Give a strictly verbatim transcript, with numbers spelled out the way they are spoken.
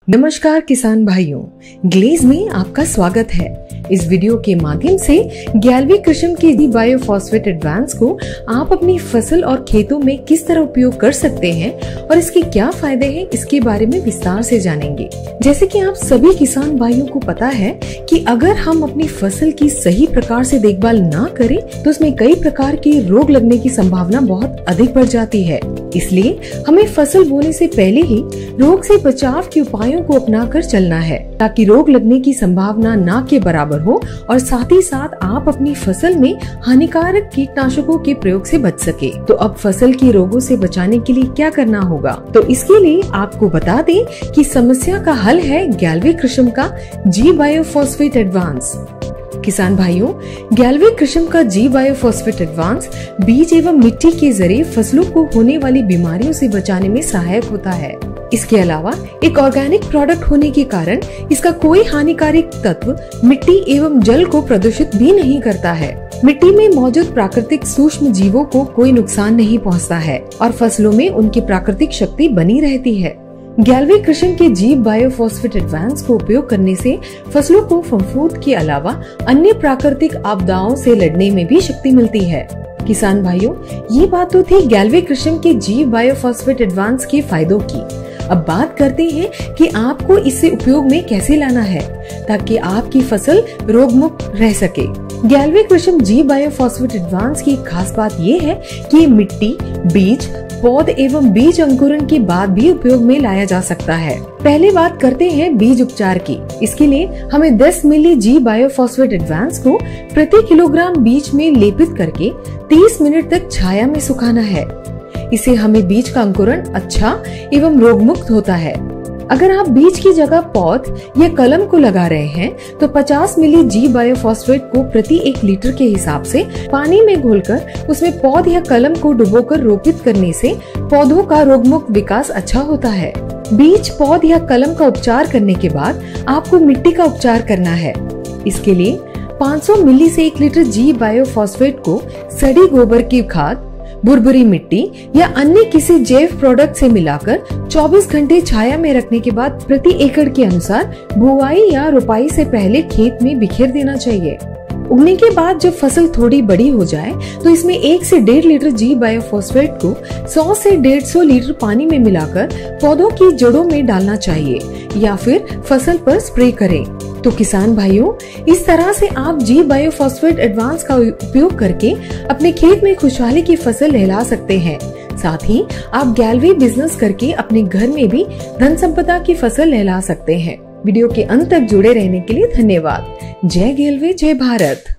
नमस्कार किसान भाइयों, ग्लेज में आपका स्वागत है। इस वीडियो के माध्यम से ग्यारहवीं कृषि के दी बायोफॉस्फेट एडवांस को आप अपनी फसल और खेतों में किस तरह उपयोग कर सकते हैं और इसके क्या फायदे हैं, इसके बारे में विस्तार से जानेंगे। जैसे कि आप सभी किसान भाइयों को पता है कि अगर हम अपनी फसल की सही प्रकार से देखभाल ना करें तो उसमें कई प्रकार के रोग लगने की संभावना बहुत अधिक बढ़ जाती है। इसलिए हमें फसल बोने से पहले ही रोग से बचाव के उपायों को अपनाकर चलना है, ताकि रोग लगने की संभावना ना के बराबर हो और साथ ही साथ आप अपनी फसल में हानिकारक कीटनाशकों के प्रयोग से बच सके। तो अब फसल की रोगों से बचाने के लिए क्या करना होगा, तो इसके लिए आपको बता दें कि समस्या का हल है ग्यारहवीं कृषि का जी बायोफॉस्फेट एडवांस। किसान भाइयों, ग्यारहवीं कृषि का जी बायोफॉस्फेट एडवांस बीज एवं मिट्टी के जरिए फसलों को होने वाली बीमारियों से बचाने में सहायक होता है। इसके अलावा एक ऑर्गेनिक प्रोडक्ट होने के कारण इसका कोई हानिकारक तत्व मिट्टी एवं जल को प्रदूषित भी नहीं करता है। मिट्टी में मौजूद प्राकृतिक सूक्ष्म जीवों को कोई नुकसान नहीं पहुंचता है और फसलों में उनकी प्राकृतिक शक्ति बनी रहती है। ग्यारहवीं कृषि के जी बायोफॉस्फेट एडवांस को उपयोग करने से फसलों को फफूंद के अलावा अन्य प्राकृतिक आपदाओं से लड़ने में भी शक्ति मिलती है। किसान भाइयों, ये बात तो थी ग्यारहवीं कृषि के जी बायोफॉस्फेट एडवांस के फायदों की। अब बात करते हैं कि आपको इसे उपयोग में कैसे लाना है ताकि आपकी फसल रोग मुक्त रह सके। ग्यारहवीं कृषि जी बायोफॉस्फेट एडवांस की खास बात ये है कि ये मिट्टी, बीज, पौध एवं बीज अंकुरण के बाद भी उपयोग में लाया जा सकता है। पहले बात करते हैं बीज उपचार की। इसके लिए हमें दस मिली जी बायोफॉस्फेट एडवांस को प्रति किलोग्राम बीज में लेपित करके तीस मिनट तक छाया में सुखाना है। इसे हमें बीज का अंकुरण अच्छा एवं रोग मुक्त होता है। अगर आप बीज की जगह पौध या कलम को लगा रहे हैं तो पचास मिली जी बायोफॉस्फेट को प्रति एक लीटर के हिसाब से पानी में घोलकर उसमें पौध या कलम को डुबोकर रोपित करने से पौधों का रोगमुक्त विकास अच्छा होता है। बीज, पौध या कलम का उपचार करने के बाद आपको मिट्टी का उपचार करना है। इसके लिए पाँच सौ मिली से एक लीटर जी बायोफॉस्फेट को सड़ी गोबर की खाद, बुरबुरी मिट्टी या अन्य किसी जैव प्रोडक्ट से मिलाकर चौबीस घंटे छाया में रखने के बाद प्रति एकड़ के अनुसार बुआई या रोपाई से पहले खेत में बिखेर देना चाहिए। उगने के बाद जब फसल थोड़ी बड़ी हो जाए तो इसमें एक से डेढ़ लीटर जी बायोफॉस्फेट को सौ से डेढ़ सौ लीटर पानी में मिलाकर पौधों की जड़ों में डालना चाहिए या फिर फसल पर स्प्रे करें। तो किसान भाइयों, इस तरह से आप जी बायोफॉस्फेट एडवांस का उपयोग करके अपने खेत में खुशहाली की फसल लहला सकते हैं। साथ ही आप ग्यारहवीं बिजनेस करके अपने घर में भी धन संपदा की फसल लहला सकते हैं। वीडियो के अंत तक जुड़े रहने के लिए धन्यवाद। जय ग्यारहवीं, जय भारत।